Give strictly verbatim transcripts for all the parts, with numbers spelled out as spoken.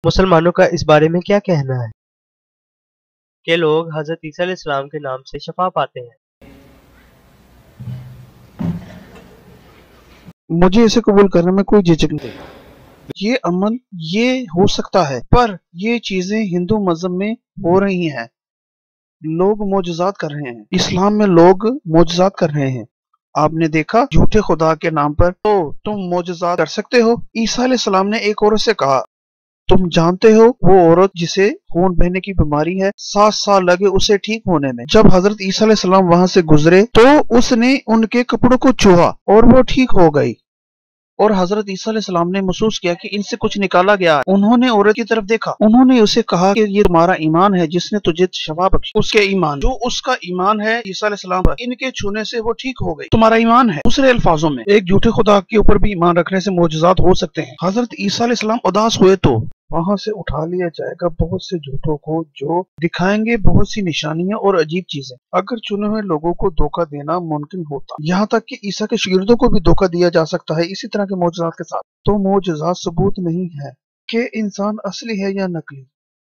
मुसलमानों का इस बारे में क्या कहना है कि लोग हज़रत ईसा अलैहिस्सलाम के नाम से शफा पाते हैं? मुझे इसे कबूल करने में कोई झिझक नहीं। ये अमल ये हो सकता है, पर ये चीजें हिंदू मजहब में हो रही हैं। लोग मोजज़ात कर रहे हैं। इस्लाम में लोग मोजज़ात कर रहे हैं। आपने देखा झूठे खुदा के नाम पर तो तुम मोजज़ात कर सकते हो। ईसा अलैहिस्सलाम ने एक औरत से कहा, तुम जानते हो वो औरत जिसे खून बहने की बीमारी है, सात साल लगे उसे ठीक होने में। जब हजरत ईसा अलैहिस्सलाम वहां से गुजरे तो उसने उनके कपड़ों को छुआ और वो ठीक हो गई। और हजरत ईसा अलैहिस्सलाम ने महसूस किया कि इनसे कुछ निकाला गया है। उन्होंने औरत की तरफ देखा, उन्होंने उसे कहा कि ये तुम्हारा ईमान है जिसने तुझे शफा बख्शी। उसके ईमान जो उसका ईमान है ईसा अलैहिस्सलाम पर, इनके छूने से वो ठीक हो गई। तुम्हारा ईमान है। दूसरे अल्फाजों में एक झूठे खुदा के ऊपर भी ईमान रखने से मोजज़ात हो सकते हैं। हजरत ईसा अलैहिस्सलाम उदास हुए तो वहां से उठा लिया जाएगा बहुत से झूठों को जो दिखाएंगे बहुत सी निशानियां और अजीब चीजें। अगर चुने हुए लोगों को धोखा देना मुमकिन होता, यहाँ तक कि ईसा के शागिर्दों को भी धोखा दिया जा सकता है इसी तरह के मोजज़ात के साथ, तो मोजज़ात सबूत नहीं है कि इंसान असली है या नकली।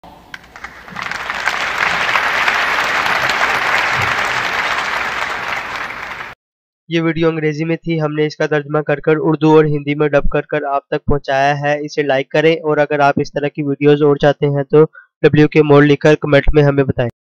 ये वीडियो अंग्रेजी में थी, हमने इसका तर्जुमा कर कर उर्दू और हिंदी में डब कर कर आप तक पहुंचाया है। इसे लाइक करें और अगर आप इस तरह की वीडियोस और चाहते हैं तो डब्ल्यू के मोर लिखकर कमेंट में हमें बताएं।